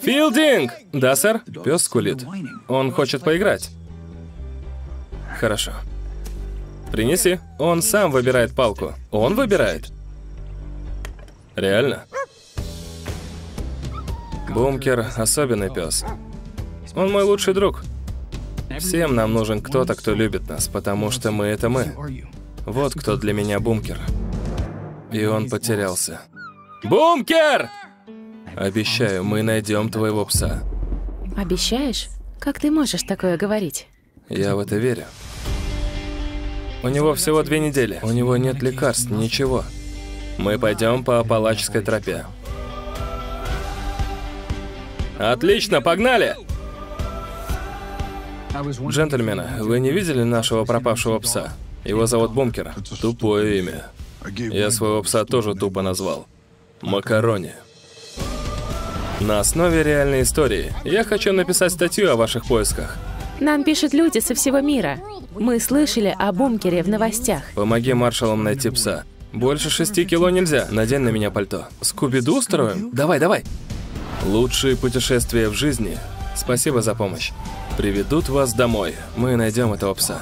Филдинг! Да, сэр? Пес скулит. Он хочет поиграть. Хорошо. Принеси. Он сам выбирает палку. Он выбирает. Реально? Бункер — особенный пес. Он мой лучший друг. Всем нам нужен кто-то, кто любит нас, потому что мы — это мы. Вот кто для меня Бункер. И он потерялся. Бункер! Обещаю, мы найдем твоего пса. Обещаешь? Как ты можешь такое говорить? Я в это верю. У него всего 2 недели. У него нет лекарств, ничего. Мы пойдем по Апалачской тропе. Отлично, погнали! Джентльмены, вы не видели нашего пропавшего пса? Его зовут Бункер. Тупое имя. Я своего пса тоже тупо назвал. Макарони. На основе реальной истории я хочу написать статью о ваших поисках. Нам пишут люди со всего мира. Мы слышали о Бункере в новостях. Помоги маршалам найти пса. Больше 6 кило нельзя. Надень на меня пальто. Скуби-Ду устроим? Давай, давай. Лучшие путешествия в жизни, спасибо за помощь, приведут вас домой. Мы найдем этого пса.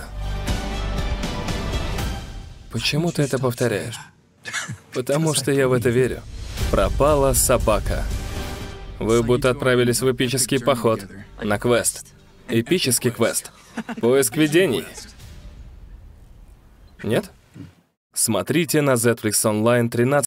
Почему ты это повторяешь? Потому что я в это верю. Пропала собака. Вы будто отправились в эпический поход на квест. Эпический квест. Поиск видений. Нет? Смотрите на Netflix Online 13